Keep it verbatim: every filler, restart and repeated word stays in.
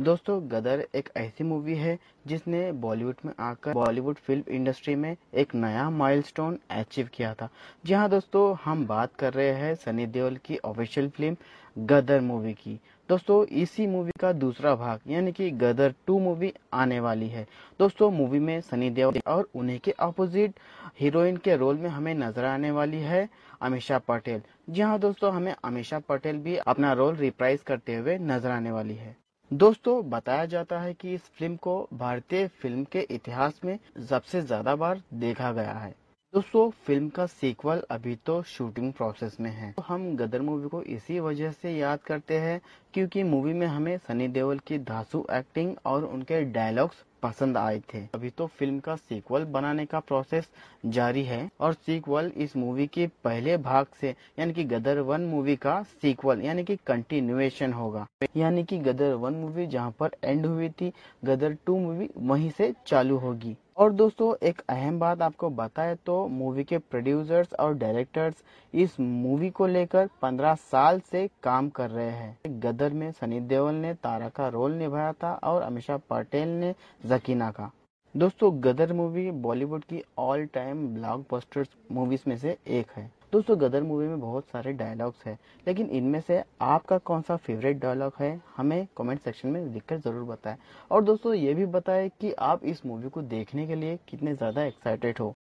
दोस्तों गदर एक ऐसी मूवी है जिसने बॉलीवुड में आकर बॉलीवुड फिल्म इंडस्ट्री में एक नया माइलस्टोन अचीव किया था। जी हाँ दोस्तों, हम बात कर रहे हैं सनी देओल की ऑफिशियल फिल्म गदर मूवी की। दोस्तों इसी मूवी का दूसरा भाग यानी कि गदर टू मूवी आने वाली है। दोस्तों मूवी में सनी देओल और उन्हीं के अपोजिट हीरोइन के रोल में हमें नजर आने वाली है अमीषा पटेल। जी हाँ दोस्तों, हमें अमीषा पटेल भी अपना रोल रिप्राइज करते हुए नजर आने वाली है। दोस्तों बताया जाता है कि इस फिल्म को भारतीय फिल्म के इतिहास में सबसे ज्यादा बार देखा गया है। दोस्तों फिल्म का सीक्वल अभी तो शूटिंग प्रोसेस में है। तो हम गदर मूवी को इसी वजह से याद करते हैं क्योंकि मूवी में हमें सनी देओल की धांसू एक्टिंग और उनके डायलॉग्स पसंद आए थे। अभी तो फिल्म का सीक्वल बनाने का प्रोसेस जारी है और सीक्वल इस मूवी के पहले भाग से यानी कि गदर वन मूवी का सीक्वल यानी कि कंटिन्यूएशन होगा। यानी कि गदर वन मूवी जहां पर एंड हुई थी, गदर टू मूवी वहीं से चालू होगी। और दोस्तों एक अहम बात आपको बताए तो मूवी के प्रोड्यूसर्स और डायरेक्टर्स इस मूवी को लेकर पंद्रह साल से काम कर रहे हैं। गदर में सनी देओल ने तारा का रोल निभाया था और अमीषा पटेल ने जकीना का। दोस्तों गदर मूवी बॉलीवुड की ऑल टाइम ब्लॉकबस्टर मूवीज में से एक है। दोस्तों गदर मूवी में बहुत सारे डायलॉग्स हैं, लेकिन इनमें से आपका कौन सा फेवरेट डायलॉग है हमें कमेंट सेक्शन में लिखकर जरूर बताएं। और दोस्तों ये भी बताएं कि आप इस मूवी को देखने के लिए कितने ज्यादा एक्साइटेड हो।